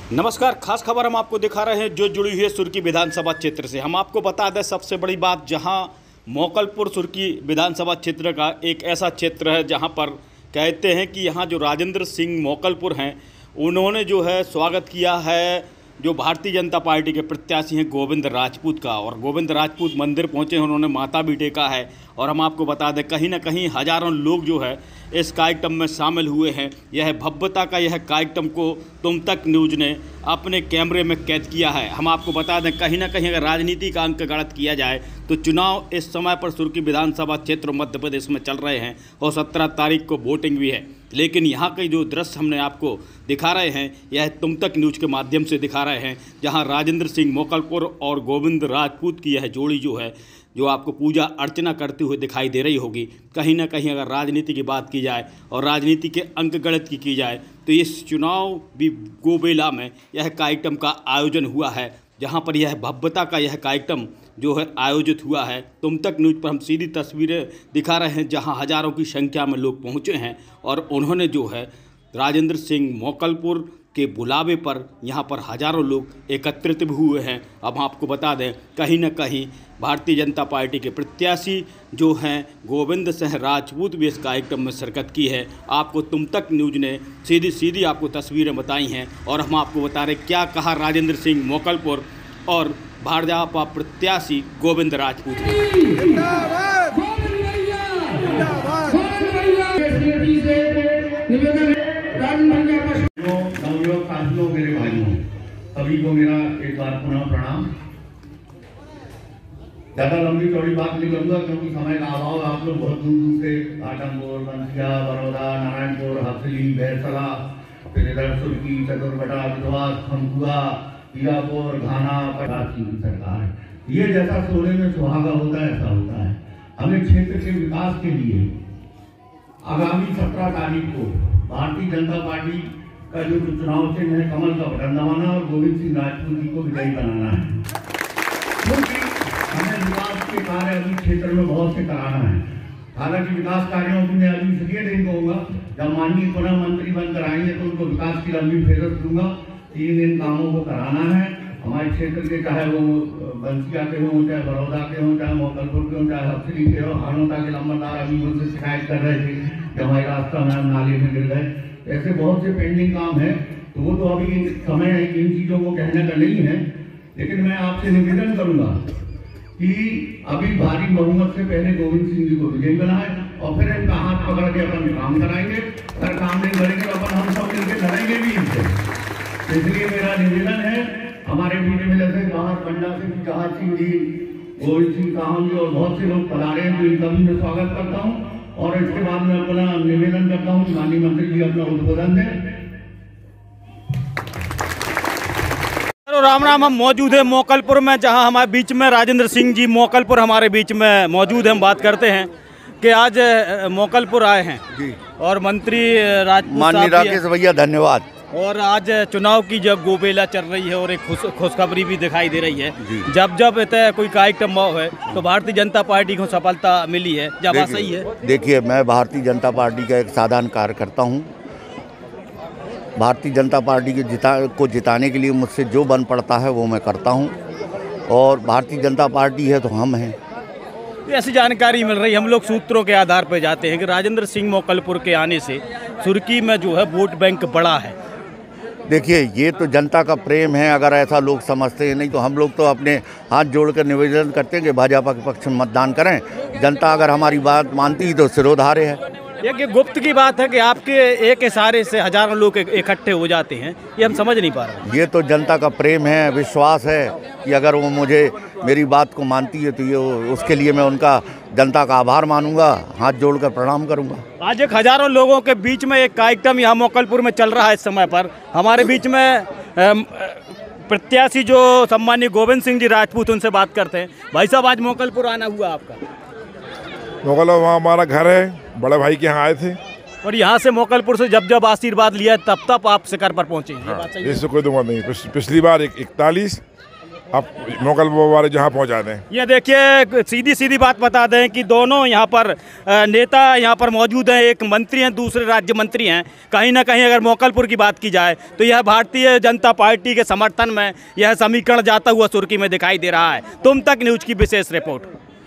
नमस्कार, खास खबर हम आपको दिखा रहे हैं जो जुड़ी हुई है सुर्की विधानसभा क्षेत्र से। हम आपको बता दें सबसे बड़ी बात, जहां मोकलपुर सुर्की विधानसभा क्षेत्र का एक ऐसा क्षेत्र है जहां पर कहते हैं कि यहां जो राजेंद्र सिंह मोकलपुर हैं उन्होंने जो है स्वागत किया है जो भारतीय जनता पार्टी के प्रत्याशी हैं गोविंद राजपूत का। और गोविंद राजपूत मंदिर पहुंचे हैं, उन्होंने माथा भी टेका है। और हम आपको बता दें कहीं ना कहीं हजारों लोग जो है इस कार्यक्रम में शामिल हुए हैं। यह भव्यता का यह कार्यक्रम को तुम तक न्यूज़ ने अपने कैमरे में कैद किया है। हम आपको बता दें कहीं ना कहीं अगर राजनीति का अंक गणित किया जाए तो चुनाव इस समय पर सुर्की विधानसभा क्षेत्र मध्य प्रदेश में चल रहे हैं और 17 तारीख को वोटिंग भी है। लेकिन यहाँ के जो दृश्य हमने आपको दिखा रहे हैं यह तुम तक न्यूज़ के माध्यम से दिखा रहे हैं, जहाँ राजेंद्र सिंह मोकलपुर और गोविंद राजपूत की यह जोड़ी जो है जो आपको पूजा अर्चना करते हुए दिखाई दे रही होगी। कहीं ना कहीं अगर राजनीति की बात की जाए और राजनीति के अंक गणित की जाए तो इस चुनाव भी गोबेला में यह कार्यक्रम का आयोजन हुआ है, जहां पर यह भव्यता का यह कार्यक्रम जो है आयोजित हुआ है। तुम तक न्यूज़ पर हम सीधी तस्वीरें दिखा रहे हैं जहां हज़ारों की संख्या में लोग पहुंचे हैं और उन्होंने जो है राजेंद्र सिंह मोकलपुर के बुलावे पर यहाँ पर हज़ारों लोग एकत्रित भी हुए हैं। अब आपको बता दें कहीं न कहीं भारतीय जनता पार्टी के प्रत्याशी जो हैं गोविंद सिंह राजपूत भी इस कार्यक्रम में शिरकत की है। आपको तुम तक न्यूज़ ने सीधी आपको तस्वीरें बताई हैं और हम आपको बता रहे क्या कहा राजेंद्र सिंह मोकलपुर और भाजपा प्रत्याशी गोविंद राजपूत साथियों, मेरे भाइयों, सभी को मेरा एक बार पुनः प्रणाम। ज्यादा लंबी चौड़ी बात नहीं करूंगा क्योंकि समय का अभाव। आप लोग बहुत दूर से आटमपुर, बंसिया, बड़ौदा, नारायणपुर, हथली, भैरसला, फिर इधर सुर्की, चतुरबटा, विधवास, खमकुआ, पियापुर, घाना, पटाखी की सरकार है। ये जैसा सोने में सुहागा होता है ऐसा होता है। हमें क्षेत्र के विकास के लिए आगामी 17 तारीख को भारतीय जनता पार्टी का जो चुनाव चिन्ह है कमल का बटन दबाना और गोविंद सिंह राजपूत जी को विजयी बनाना है, क्योंकि हमें विकास के कार्य अभी क्षेत्र में बहुत से कराना है। हालांकि विकास कार्यों की मैं अभी इसलिए नहीं कहूँगा, जब माननीय पुनः मंत्री बनकर आएंगे तो उनको विकास की लंबी फेरत दूंगा। 3 दिन कामों को कराना है हमारे क्षेत्र के, चाहे वो बंसिया के हों, चाहे बड़ौदा के हों, चाहे मोकलपुर के हों, चाहे हथली के हों। हानोता के लंबरदार अभी मुझसे शिकायत कर रहे थे कि हमारे रास्ता में नाले में गिर गए। ऐसे बहुत से पेंडिंग काम है, तो वो तो अभी समय इन चीज़ों को कहने का नहीं है। लेकिन मैं आपसे निवेदन करूंगा कि अभी भारी बहुमत से पहले गोविंद सिंह जी को विजयी बनाए और फिर इनका हाथ पकड़ के अपन काम कराएंगे। अगर काम नहीं करेंगे तो अपन हम सब मिलकर लड़ेंगे भी इनसे। इसलिए मेरा निवेदन है हमारे मीडिया में जैसे बाहर पंडा सिंह, जहाज सिंह जी, गोविंद सिंह काहन जी और बहुत से लोग पधारे हैं, तो इनका भी मैं स्वागत करता हूँ। और इसके बाद मैं अपना निवेदन करता हूँ माननीय मंत्री जी अपना उद्बोधन दें। राम राम, हम मौजूद हैं मोकलपुर में, जहां हमारे बीच में राजेंद्र सिंह जी मोकलपुर हमारे बीच में मौजूद हैं। हम बात करते हैं कि आज मोकलपुर आए हैं जी और मंत्री राजपूत माननीय राकेश भैया धन्यवाद। और आज चुनाव की जब गोबेला चल रही है और एक खुशखबरी भी दिखाई दे रही है, जब इतना कोई कार्यक्रम है तो भारतीय जनता पार्टी को सफलता मिली है, जब सही है। देखिए, मैं भारतीय जनता पार्टी का एक साधारण कार्यकर्ता हूँ। भारतीय जनता पार्टी को जिताने के लिए मुझसे जो बन पड़ता है वो मैं करता हूँ और भारतीय जनता पार्टी है तो हम हैं। ऐसी जानकारी मिल रही है, हम लोग सूत्रों के आधार पर जाते हैं कि राजेंद्र सिंह मोकलपुर के आने से सुर्की में जो है वोट बैंक बढ़ा है। देखिए, ये तो जनता का प्रेम है, अगर ऐसा लोग समझते हैं। नहीं तो हम लोग तो अपने हाथ जोड़कर निवेदन करते हैं कि भाजपा के पक्ष में मतदान करें। जनता अगर हमारी बात मानती है तो सिरोधार्य है। ये गुप्त की बात है कि आपके एक इशारे से हजारों लोग इकट्ठे हो जाते हैं, ये हम समझ नहीं पा रहे। ये तो जनता का प्रेम है, विश्वास है कि अगर वो मुझे मेरी बात को मानती है तो ये उसके लिए मैं उनका जनता का आभार मानूंगा, हाथ जोड़कर प्रणाम करूंगा। आज एक हजारों लोगों के बीच में एक कार्यक्रम यहाँ मोकलपुर में चल रहा है इस समय पर। हमारे बीच में प्रत्याशी जो सम्मानीय गोविंद सिंह जी राजपूत, उनसे बात करते हैं। भाई साहब, आज मोकलपुर आना हुआ आपका? मोकलपुर वहाँ हमारा घर है, बड़े भाई के यहाँ आए थे और यहाँ से मोकलपुर से जब आशीर्वाद लिया तब आप शिखर पर पहुँचे। ये बात सही है? इससे कोई दुआ नहीं। पिछली बार 41 अब मोगल वाले जहाँ पहुँचा दें। ये देखिए, सीधी सीधी बात बता दें कि दोनों यहाँ पर नेता यहाँ पर मौजूद हैं, एक मंत्री हैं, दूसरे राज्य मंत्री हैं। कहीं ना कहीं अगर मोकलपुर की बात की जाए तो यह भारतीय जनता पार्टी के समर्थन में यह समीकरण जाता हुआ सुर्खी में दिखाई दे रहा है। तुम तक न्यूज़ की विशेष रिपोर्ट।